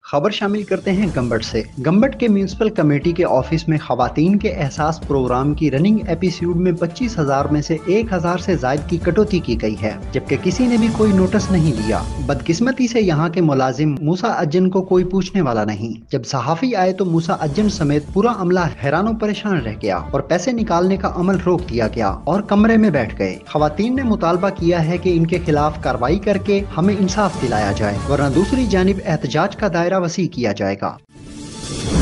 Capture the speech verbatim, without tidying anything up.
खबर शामिल करते हैं गंबट से। गंबट के म्यूनिसिपल कमेटी के ऑफिस में खवातीन के एहसास प्रोग्राम की रनिंग एपिसोड में पच्चीस हजार में से एक हजार से जायद की कटौती की गई है, जबकि किसी ने भी कोई नोटिस नहीं लिया। बदकिस्मती से यहाँ के मुलाजिम मूसा अज्जन को कोई पूछने वाला नहीं। जब सहाफी आए तो मूसा अज्जन समेत पूरा अमला हैरान परेशान रह गया और पैसे निकालने का अमल रोक दिया गया और कमरे में बैठ गए। खवातीन ने मुतालबा किया है कि इनके खिलाफ कार्रवाई करके हमें इंसाफ दिलाया जाए, वरना दूसरी जानिब एहतजाज का दायरा वसी किया जाएगा।